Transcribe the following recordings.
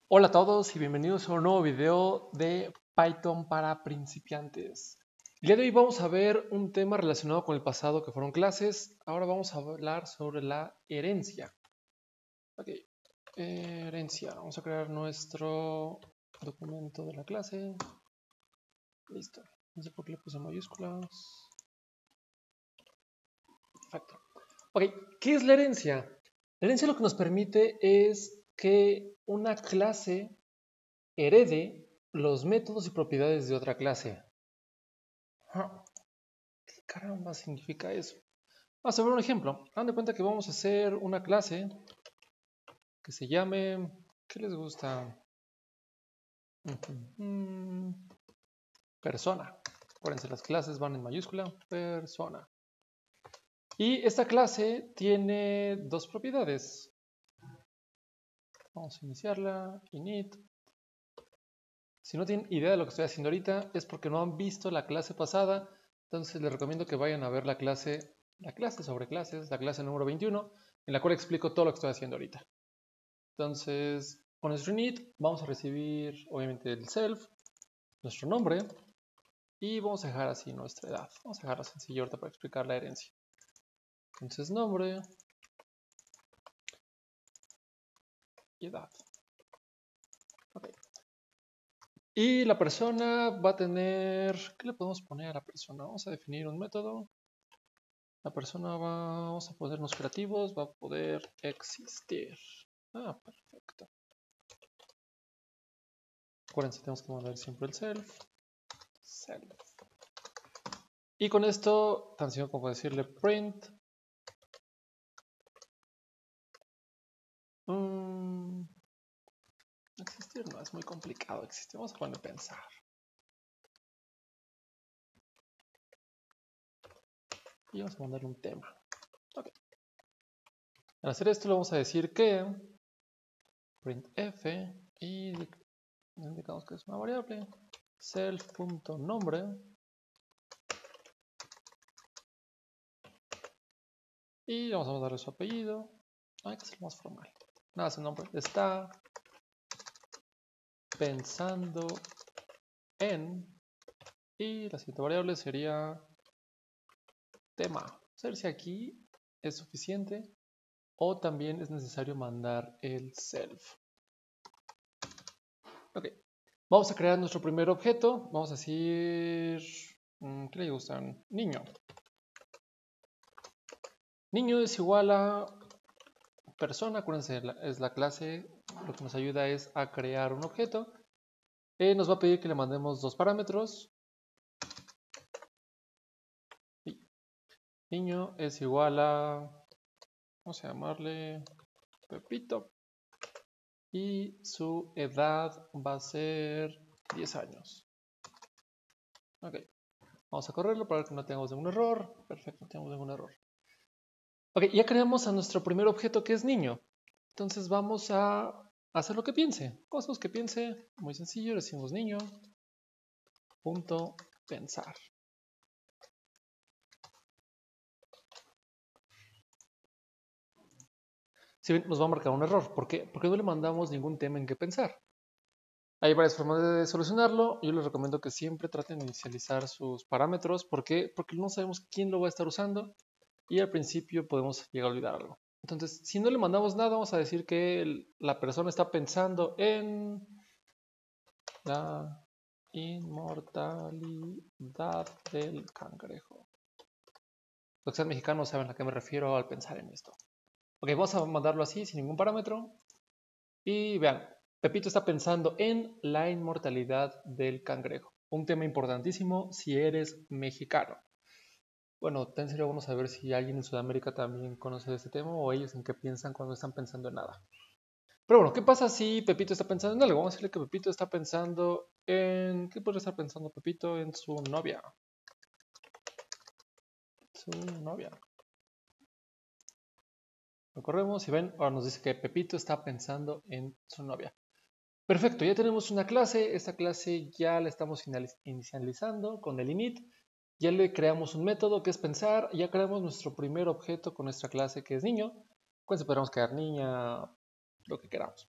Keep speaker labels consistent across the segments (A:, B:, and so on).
A: Hola a todos y bienvenidos a un nuevo video de Python para principiantes. El día de hoy vamos a ver un tema relacionado con el pasado que fueron clases. Ahora vamos a hablar sobre la herencia. Ok, herencia. Vamos a crear nuestro documento de la clase. Listo. No sé por qué le puse mayúsculas. Perfecto. Ok, ¿qué es la herencia? La herencia lo que nos permite es que una clase herede los métodos y propiedades de otra clase. ¿Qué caramba significa eso? Vamos a ver un ejemplo. Hagan de cuenta que vamos a hacer una clase que se llame... ¿Qué les gusta? Persona. Acuérdense, las clases van en mayúscula. Persona. Y esta clase tiene dos propiedades. Vamos a iniciarla. Init. Si no tienen idea de lo que estoy haciendo ahorita, es porque no han visto la clase pasada. Entonces les recomiendo que vayan a ver la clase sobre clases, la clase número 21, en la cual explico todo lo que estoy haciendo ahorita. Entonces, con nuestro init vamos a recibir obviamente el self, nuestro nombre, y vamos a dejar así nuestra edad. Vamos a dejarlo sencillo ahorita para explicar la herencia. Entonces, nombre y edad. Okay. Y la persona va a tener... ¿Qué le podemos poner a la persona? Vamos a definir un método. La persona vamos a ponernos creativos, va a poder existir. Ah, perfecto. Acuérdense, tenemos que mandar siempre el self. Y con esto, tan sencillo como decirle print. Existir no es muy complicado. Existir, vamos a poner pensar. Y vamos a mandarle un tema. Ok. Al hacer esto, le vamos a decir que printf y indicamos que es una variable self.nombre. Y vamos a darle su apellido. Hay que hacerlo más formal. Nada, su nombre está pensando en. Y la siguiente variable sería tema. Vamos a ver si aquí es suficiente o también es necesario mandar el self. Ok. Vamos a crear nuestro primer objeto. Vamos a decir... ¿Qué le gustan? Niño. Niño es igual a persona. Acuérdense, es la clase. Lo que nos ayuda es a crear un objeto. Nos va a pedir que le mandemos dos parámetros. Niño es igual a... Vamos a llamarle Pepito. Y su edad va a ser 10 años. Ok. Vamos a correrlo para ver que no tengamos ningún error. Perfecto, no tenemos ningún error. Ok, ya creamos a nuestro primer objeto que es niño. Entonces vamos a hacer lo que piense. Cosas que piense, muy sencillo, le decimos niño. Punto pensar. Si bien nos va a marcar un error. ¿Por qué? Porque no le mandamos ningún tema en que pensar. Hay varias formas de solucionarlo. Yo les recomiendo que siempre traten de inicializar sus parámetros. ¿Por qué? Porque no sabemos quién lo va a estar usando y al principio podemos llegar a olvidar algo. Entonces, si no le mandamos nada, vamos a decir que la persona está pensando en la inmortalidad del cangrejo. Los que sean mexicanos saben a qué me refiero al pensar en esto. Ok, vamos a mandarlo así, sin ningún parámetro. Y vean, Pepito está pensando en la inmortalidad del cangrejo. Un tema importantísimo si eres mexicano. Bueno, sería bueno saber si alguien en Sudamérica también conoce de este tema o ellos en qué piensan cuando están pensando en nada. Pero bueno, ¿qué pasa si Pepito está pensando en algo? Vamos a decirle que Pepito está pensando en... ¿Qué podría estar pensando Pepito? En su novia. Su novia. Lo corremos y ven, ahora nos dice que Pepito está pensando en su novia. Perfecto, ya tenemos una clase. Esta clase ya la estamos inicializando con el init. Ya le creamos un método que es pensar. Ya creamos nuestro primer objeto con nuestra clase que es niño. Pues podemos crear niña, lo que queramos.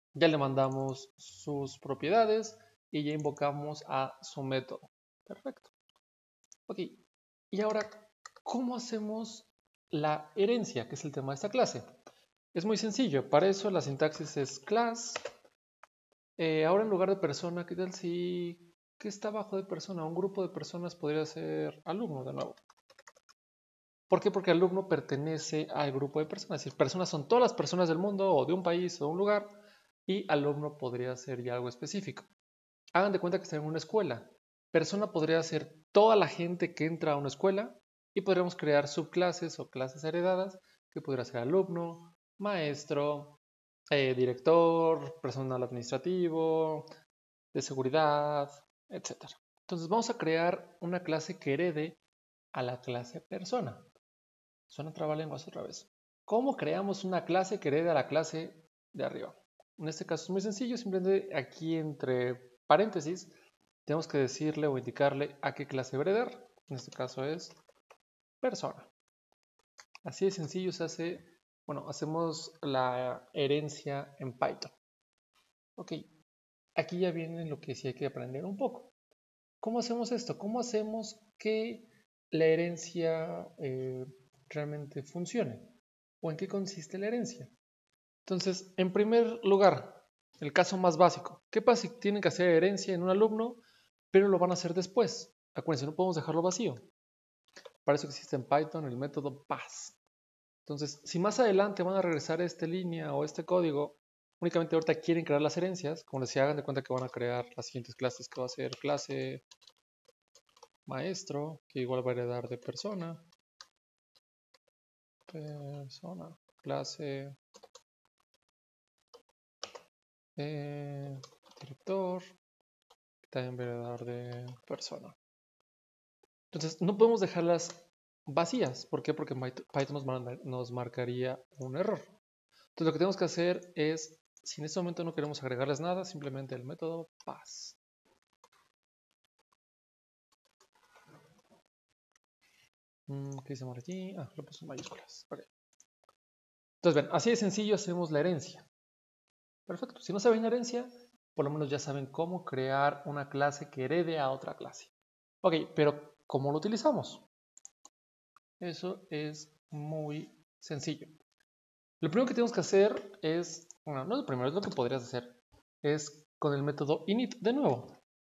A: Ya le mandamos sus propiedades y ya invocamos a su método. Perfecto. Ok, y ahora, ¿cómo hacemos la herencia, que es el tema de esta clase? Es muy sencillo, para eso la sintaxis es class. Ahora en lugar de persona, ¿qué tal si ¿qué está abajo de persona? Un grupo de personas podría ser alumno de nuevo. ¿Por qué? Porque alumno pertenece al grupo de personas. Es decir, personas son todas las personas del mundo o de un país o de un lugar y alumno podría ser ya algo específico. Hagan de cuenta que están en una escuela. Persona podría ser toda la gente que entra a una escuela y podríamos crear subclases o clases heredadas que podría ser alumno, maestro, director, personal administrativo, de seguridad, etc. Entonces vamos a crear una clase que herede a la clase persona. Suena trabalenguas otra vez. ¿Cómo creamos una clase que herede a la clase de arriba? En este caso es muy sencillo, simplemente aquí entre paréntesis tenemos que decirle o indicarle a qué clase heredar. En este caso es persona. Así de sencillo se hace, bueno, hacemos la herencia en Python. Ok, aquí ya viene lo que sí hay que aprender un poco. ¿Cómo hacemos esto? ¿Cómo hacemos que la herencia realmente funcione? ¿O en qué consiste la herencia? Entonces, en primer lugar, el caso más básico. ¿Qué pasa si tienen que hacer herencia en un alumno, pero lo van a hacer después? Acuérdense, no podemos dejarlo vacío. Para eso existe en Python el método pass. Entonces, si más adelante van a regresar esta línea o este código, únicamente ahorita quieren crear las herencias, como les decía, hagan de cuenta que van a crear las siguientes clases, que va a ser clase maestro, que igual va a heredar de persona, clase director, que también va a heredar de persona. Entonces, no podemos dejarlas vacías. ¿Por qué? Porque Python nos marcaría un error. Entonces, lo que tenemos que hacer es, si en este momento no queremos agregarles nada, simplemente el método pass. ¿Qué dice por aquí? Ah, lo puse en mayúsculas. Okay. Entonces, ven, así de sencillo hacemos la herencia. Perfecto. Si no saben herencia, por lo menos ya saben cómo crear una clase que herede a otra clase. Ok, pero ¿cómo lo utilizamos? Eso es muy sencillo. Lo primero que tenemos que hacer es, bueno, no es lo primero, es lo que podrías hacer, es con el método init de nuevo.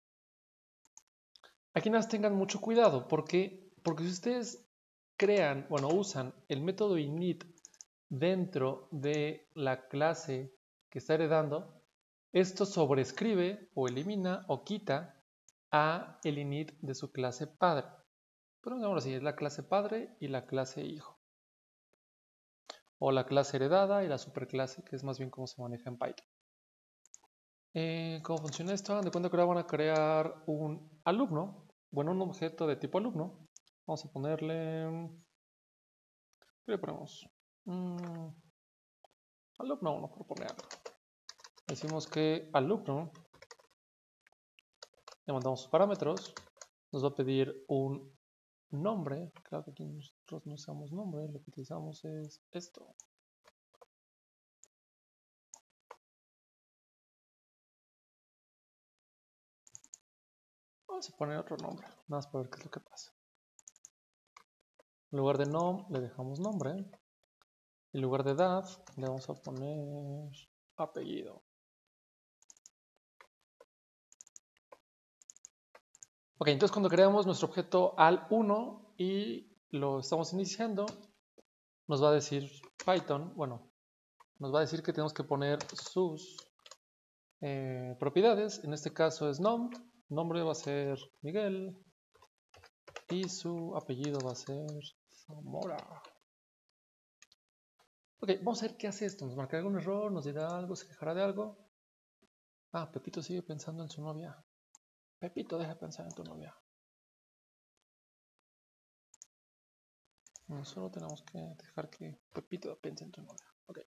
A: Aquí nada más tengan mucho cuidado, porque si ustedes crean, bueno, usan el método init dentro de la clase que está heredando, esto sobrescribe o elimina o quita a el init de su clase padre. Pero digamos así, es la clase padre y la clase hijo. O la clase heredada y la superclase, que es más bien cómo se maneja en Python. ¿Cómo funciona esto? Hagan de cuenta que ahora van a crear un alumno, bueno, un objeto de tipo alumno. Vamos a ponerle, ¿qué le ponemos? Alumno 1, por poner algo. Decimos que alumno, le mandamos sus parámetros, nos va a pedir un nombre. Claro que aquí nosotros no usamos nombre, lo que utilizamos es esto. Vamos a poner otro nombre, nada más para ver qué es lo que pasa. En lugar de nom, le dejamos nombre. En lugar de edad, le vamos a poner apellido. Ok, entonces cuando creamos nuestro objeto al1 y lo estamos iniciando, nos va a decir Python, bueno, nos va a decir que tenemos que poner sus propiedades. En este caso es nom, nombre va a ser Miguel y su apellido va a ser Zamora. Ok, vamos a ver qué hace esto. ¿Nos marcará algún error? ¿Nos dirá algo? ¿Se quejará de algo? Ah, Pepito sigue pensando en su novia. Pepito, deja de pensar en tu novia. No, solo tenemos que dejar que Pepito piense en tu novia. Ok.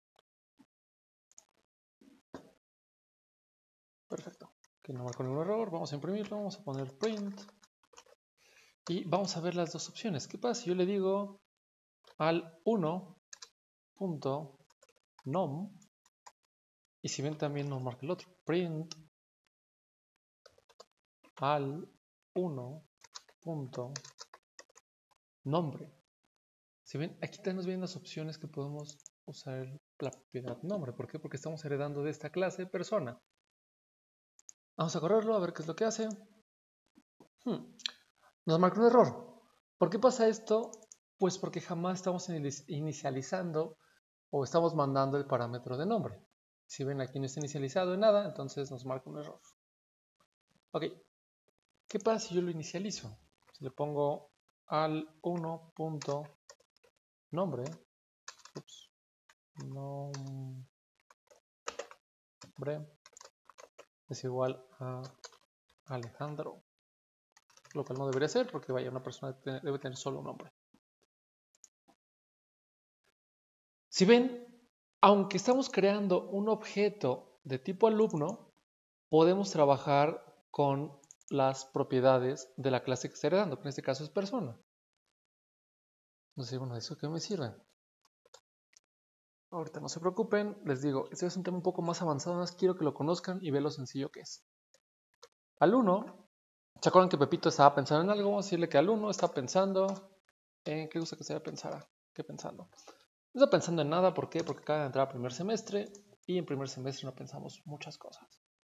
A: Perfecto. Que no marcó ningún error. Vamos a imprimirlo. Vamos a poner print. Y vamos a ver las dos opciones. ¿Qué pasa si yo le digo al 1.nom Y si ven también nos marca el otro. Print al 1.nombre. Si ven, aquí tenemos bien las opciones que podemos usar la propiedad nombre. ¿Por qué? Porque estamos heredando de esta clase persona. Vamos a correrlo a ver qué es lo que hace. Nos marca un error. ¿Por qué pasa esto? Pues porque jamás estamos inicializando o estamos mandando el parámetro de nombre. Si ven, aquí no está inicializado en nada, entonces nos marca un error. Ok, ¿qué pasa si yo lo inicializo? Si le pongo al 1.nombre, nombre es igual a Alejandro, lo cual no debería ser porque vaya, una persona debe tener solo un nombre. Si ven, aunque estamos creando un objeto de tipo alumno, podemos trabajar con las propiedades de la clase que está heredando, que en este caso es persona. Entonces, bueno, ¿eso qué me sirve? Ahorita no se preocupen, les digo, este es un tema un poco más avanzado, más quiero que lo conozcan y vean lo sencillo que es. Al 1, ¿se acuerdan que Pepito estaba pensando en algo? Vamos a decirle que al 1 está pensando en qué gusta que se pensara. ¿Qué pensando? No está pensando en nada, ¿por qué? Porque acaba de entrar a primer semestre y en primer semestre no pensamos muchas cosas.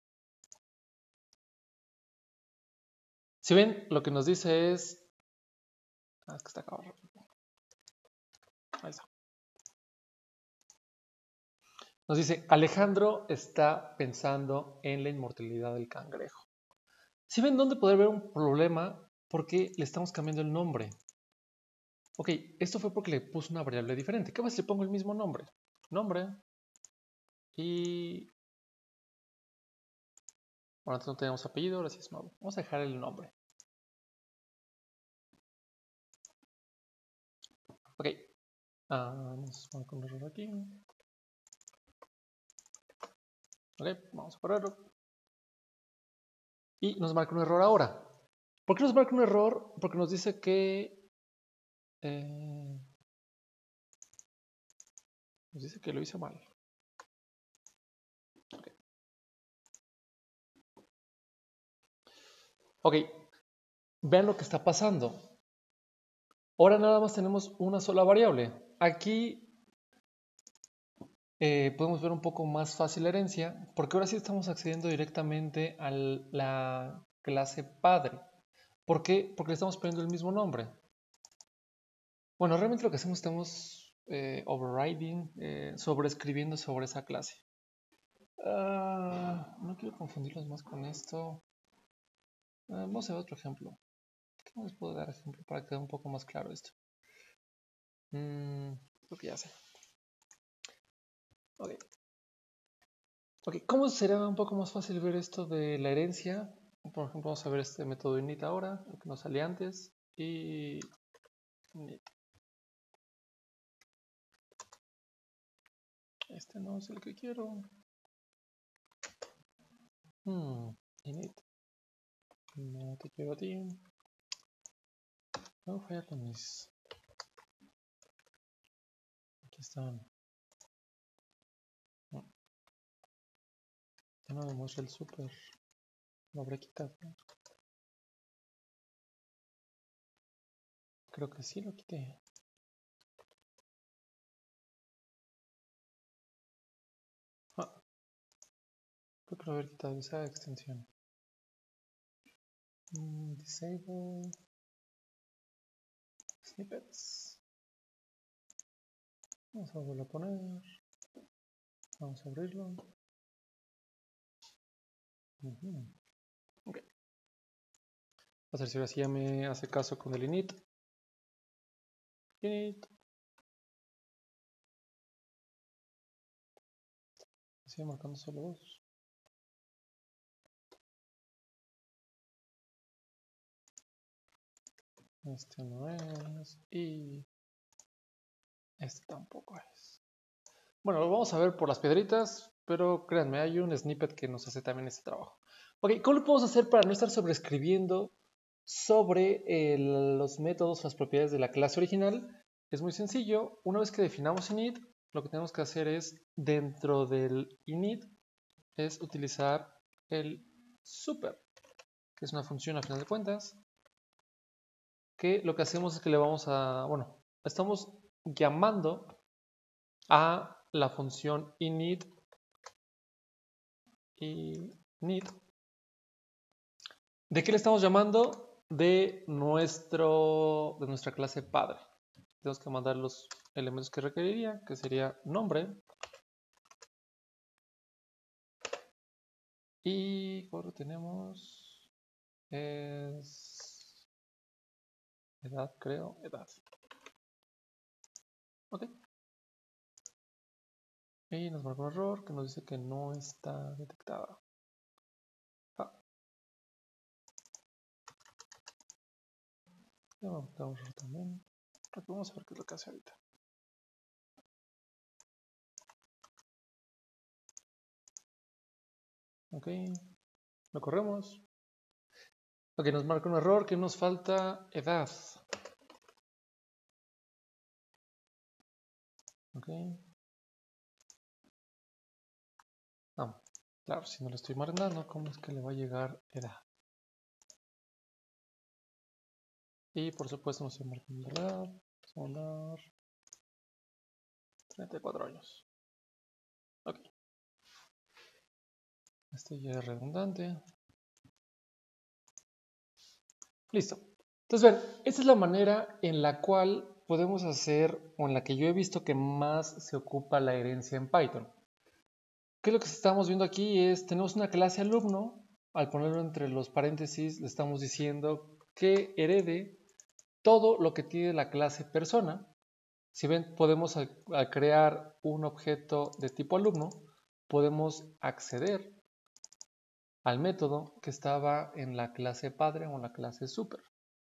A: Si ven, lo que nos dice es... es que está acá abajo. Ahí está. Nos dice, Alejandro está pensando en la inmortalidad del cangrejo. Si ven dónde poder ver un problema, porque le estamos cambiando el nombre. Ok, esto fue porque le puse una variable diferente. ¿Qué pasa si le pongo el mismo nombre? Nombre. Y... bueno, antes no teníamos apellido, ahora sí es nuevo. Vamos a dejar el nombre. Ok. Vamos a poner un error aquí. Ok, vamos a correrlo. Y nos marca un error ahora. ¿Por qué nos marca un error? Porque nos dice que... nos dice que lo hice mal. Okay. Ok, vean lo que está pasando. Ahora nada más tenemos una sola variable. Aquí podemos ver un poco más fácil la herencia, porque ahora sí estamos accediendo directamente a la clase padre. ¿Por qué? Porque le estamos poniendo el mismo nombre. Bueno, realmente lo que hacemos estamos overriding, sobreescribiendo sobre esa clase. No quiero confundirlos más con esto. Vamos a ver otro ejemplo. ¿Qué más les puedo dar ejemplo para que quede un poco más claro esto? Creo que ya sé. Ok. ¿Cómo será un poco más fácil ver esto de la herencia? Por ejemplo, vamos a ver este método init ahora, el que nos salía antes. Y init. Este no es el que quiero. Init. No te quiero a ti. Voy a fallar con mis... aquí están. Ya no me muestra el super. Lo habré quitado. Creo que sí lo quité. Creo que lo habré quitado esa extensión. Disable snippets. Vamos a volver a poner. Vamos a abrirlo. Ok. A ver si ahora sí ya me hace caso con el init. Init. Sigue marcando solo dos. Este no es. Y este tampoco es. Bueno, lo vamos a ver por las piedritas, pero créanme, hay un snippet que nos hace también este trabajo. Ok, ¿cómo lo podemos hacer para no estar sobreescribiendo sobre los métodos, las propiedades de la clase original? Es muy sencillo. Una vez que definamos init, lo que tenemos que hacer es dentro del init es utilizar el super, que es una función a final de cuentas, que lo que hacemos es que le vamos a, bueno, estamos llamando a la función init. ¿De qué le estamos llamando? De nuestra clase padre. Tenemos que mandar los elementos que requeriría, que sería nombre. Y ahora tenemos es edad, creo, edad. Ok. Y nos marca un error que nos dice que no está detectada. Ya vamos a un error también. Aquí vamos a ver qué es lo que hace ahorita. Ok. Lo corremos. Ok, nos marca un error que nos falta edad. Ok. Ah, claro, si no le estoy mandando, ¿cómo es que le va a llegar edad? Y por supuesto no estoy marcando la edad. Vamos a mandar 34 años. Ok. Este ya es redundante. Listo. Entonces, ven, esta es la manera en la cual podemos hacer, o en la que yo he visto que más se ocupa la herencia en Python. ¿Qué es lo que estamos viendo aquí? Tenemos una clase alumno, al ponerlo entre los paréntesis le estamos diciendo que herede todo lo que tiene la clase persona. Si ven, podemos al crear un objeto de tipo alumno, podemos acceder al método que estaba en la clase padre o en la clase super.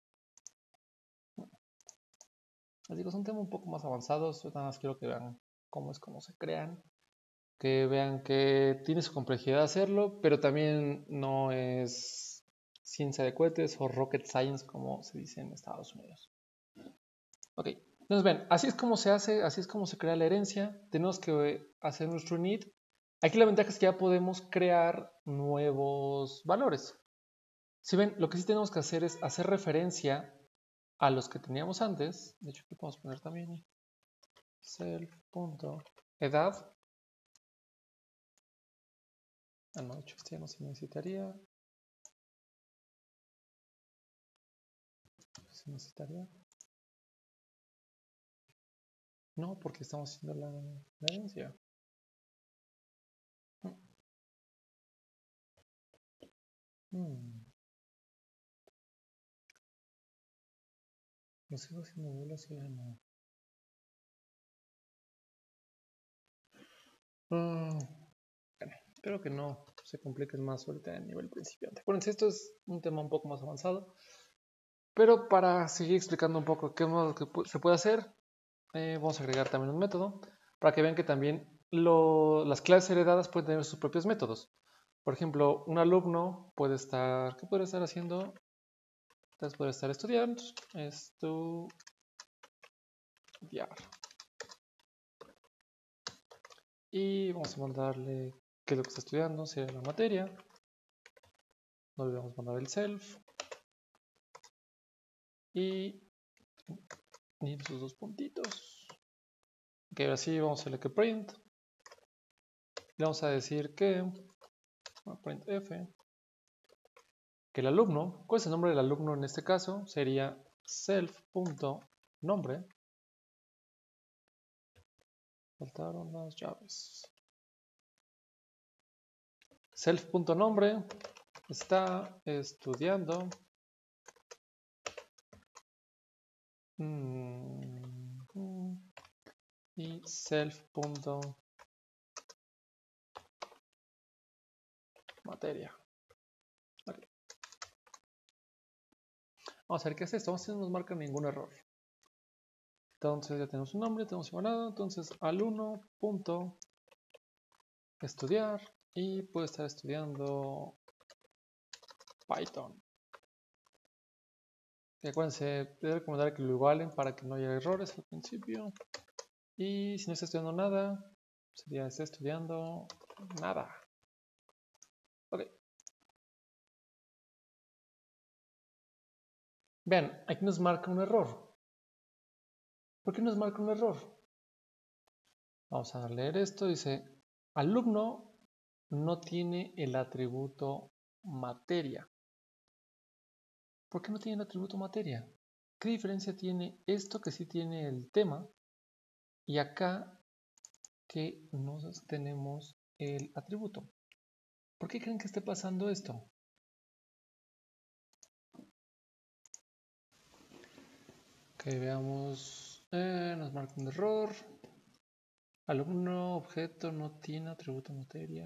A: Les digo, es un tema un poco más avanzado, yo nada más quiero que vean cómo se crean, que vean que tiene su complejidad hacerlo, pero también no es ciencia de cohetes o rocket science como se dice en Estados Unidos. Ok, entonces ven, así es como se hace, así es como se crea la herencia. Tenemos que hacer nuestro init. Aquí la ventaja es que ya podemos crear nuevos valores. Si ven, lo que sí tenemos que hacer es hacer referencia a los que teníamos antes. De hecho, aquí podemos poner también self.edad. Ah, no, de hecho, este ya no se necesitaría. Se necesitaría. No, porque estamos haciendo la herencia. Lo sigo haciendo bolas y ya no. Bueno, espero que no se compliquen más ahorita a nivel principiante. Acuérdense, esto es un tema un poco más avanzado. Pero para seguir explicando un poco qué modo que se puede hacer, vamos a agregar también un método para que vean que también las clases heredadas pueden tener sus propios métodos. Por ejemplo, un alumno puede estar, ¿qué puede estar haciendo? Entonces puede estar estudiando, estudiar. Y vamos a mandarle qué es lo que está estudiando, sería la materia. No le vamos a mandar el self. Y sus dos puntitos. Ok, ahora sí vamos a hacerle que print. Le vamos a decir que printf, que el alumno, ¿cuál es el nombre del alumno en este caso? Sería self.nombre. Faltaron las llaves. Self.nombre está estudiando y self.materia. Okay. Vamos a ver qué es esto. No nos marca ningún error. Entonces ya tenemos un nombre, tenemos igualado. Entonces alumno.estudiar y puede estar estudiando Python. Y acuérdense, debe recomendar que lo igualen para que no haya errores al principio. Y si no está estudiando nada, sería está estudiando nada. Ok. Vean, aquí nos marca un error. ¿Por qué nos marca un error? Vamos a leer esto. Dice, alumno no tiene el atributo materia. ¿Por qué no tiene el atributo materia? ¿Qué diferencia tiene esto que sí tiene el tema y acá que no tenemos el atributo? ¿Por qué creen que esté pasando esto? Ok, veamos. Nos marca un error. Alumno, objeto, no tiene atributo materia.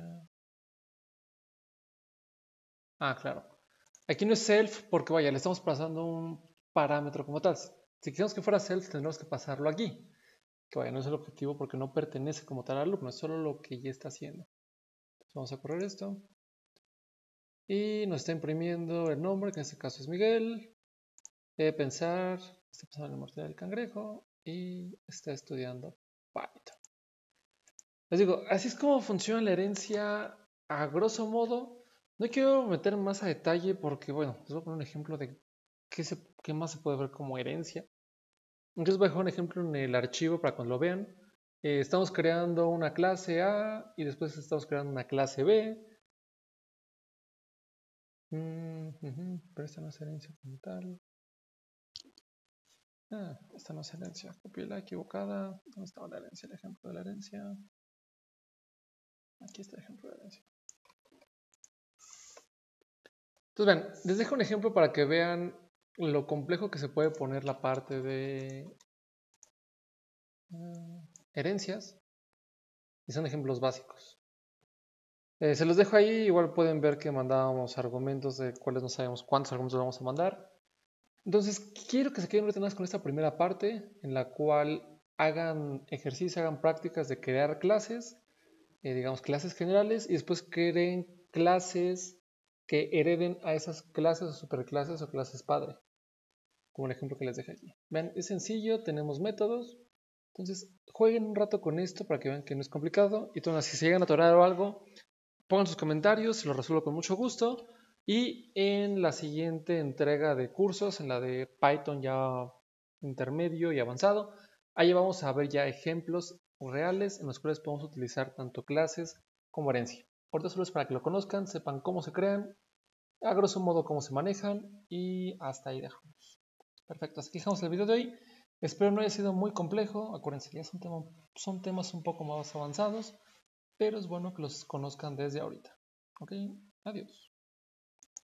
A: Ah, claro. Aquí no es self porque, vaya, le estamos pasando un parámetro como tal. Si queremos que fuera self, tendremos que pasarlo aquí. Que, vaya, no es el objetivo porque no pertenece como tal al alumno, es solo lo que ya está haciendo. Entonces, vamos a correr esto. Y nos está imprimiendo el nombre, que en este caso es Miguel. Pensar, está pasando el mortal del cangrejo y está estudiando Python. Les digo, así es como funciona la herencia a grosso modo. No quiero meter más a detalle porque, bueno, les voy a poner un ejemplo de qué más se puede ver como herencia. Entonces voy a dejar un ejemplo en el archivo para cuando lo vean. Estamos creando una clase A y después estamos creando una clase B. Pero esta no es herencia como tal. Esta no es herencia. Copié la equivocada. ¿Dónde estaba la herencia? El ejemplo de la herencia. Aquí está el ejemplo de la herencia. Entonces, vean, les dejo un ejemplo para que vean lo complejo que se puede poner la parte de herencias. Y son ejemplos básicos. Se los dejo ahí, igual pueden ver que mandábamos argumentos de cuáles no sabemos cuántos argumentos vamos a mandar. Entonces, quiero que se queden retenidos con esta primera parte, en la cual hagan ejercicio, hagan prácticas de crear clases, digamos clases generales, y después creen clases que hereden a esas clases o superclases o clases padre, como el ejemplo que les dejé aquí. Vean, es sencillo, tenemos métodos, entonces jueguen un rato con esto para que vean que no es complicado, y entonces si se llegan a atorar o algo, pongan sus comentarios, se los resuelvo con mucho gusto. Y en la siguiente entrega de cursos, en la de Python ya intermedio y avanzado, ahí vamos a ver ya ejemplos reales en los cuales podemos utilizar tanto clases como herencia. Ahorita solo es para que lo conozcan, sepan cómo se crean, a grosso modo cómo se manejan y hasta ahí dejamos. Perfecto, así que dejamos el video de hoy. Espero no haya sido muy complejo, acuérdense, ya son temas un poco más avanzados, pero es bueno que los conozcan desde ahorita. Ok, adiós.